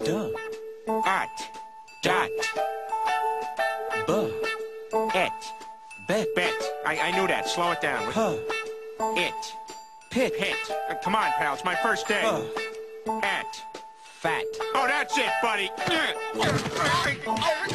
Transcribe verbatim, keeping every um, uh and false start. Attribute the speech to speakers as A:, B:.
A: Duh.
B: At. Dot.
A: Buh.
B: Et.
A: Bet.
B: Bet. I, I knew that. Slow it down.
A: Huh.
B: It.
A: Pit.
B: Hit. Uh, come on, pal. It's my first day.
A: Huh.
B: At.
A: Fat.
B: Oh, that's it, buddy.